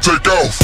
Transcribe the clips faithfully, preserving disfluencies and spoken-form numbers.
take off.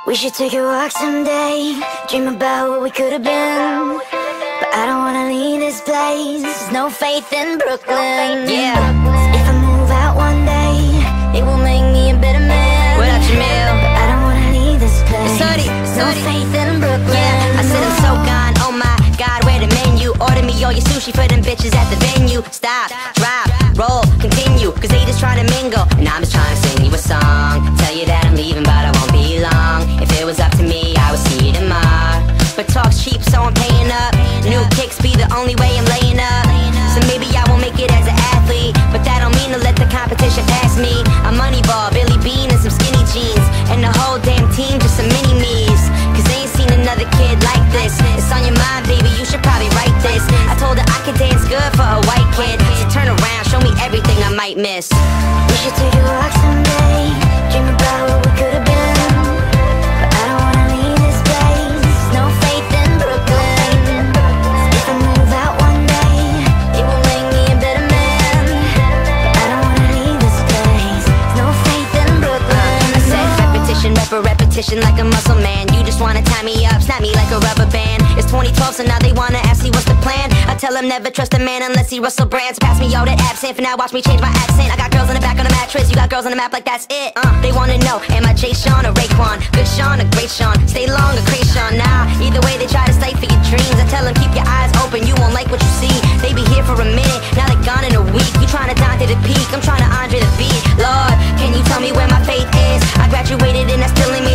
We should take a walk someday, dream about what we could have been. But I don't wanna leave this place, there's no faith in Brooklyn. Yeah. If I move out one day, it will make me a better man. What up, Jamil? But I don't wanna leave this place, Sorry, there's no sorry. faith in Brooklyn. Yeah, I said I'm so gone, oh my God, where the menu? Order me all your sushi for them bitches at the venue. Stop, drop, roll, continue, cause they just trying to mingle, and I'm just trying to sing you a song. Tell you that I'm leaving, but I won't be long. If it was up to me, I would see you tomorrow. But talk's cheap, so I'm paying up. New kicks be the only way I'm laying up. So maybe I won't make it as an athlete, but that don't mean to let the competition pass me. I'm Moneyball, Billy Bean and some skinny jeans, and the whole damn team just some mini-me's. Cause they ain't seen another kid like this. It's on your mind, baby, you should probably write this. I told her I could dance good for a white kid, so turn around, show me everything I might miss. We should take a walk someday, dream about what we could have been. But I don't wanna leave this place, there's no faith in Brooklyn. If I move out one day, it will make me a better man. But I don't wanna leave this place, there's no faith in Brooklyn. I said repetition, rep a repetition like a muscle man. You just wanna tie me up, snap me like a rubber band. It's twenty twelve, so now they wanna ask me what's the plan. I tell them never trust a man unless he Russell Brands. Pass me all that absinthe, for now watch me change my accent. I got girls on the back on the mattress, you got girls on the map like that's it. Uh, they wanna know, am I Jay Sean or Raekwon? Good Sean or great Sean? Stay long or great Sean? Nah, either way they try to stifle your dreams. I tell them keep your eyes open, you won't like what you see. They be here for a minute, now they gone in a week. You trying to dine to the peak, I'm trying to Andre the beat. Lord, can you tell me where my faith is? I graduated and that's still in me.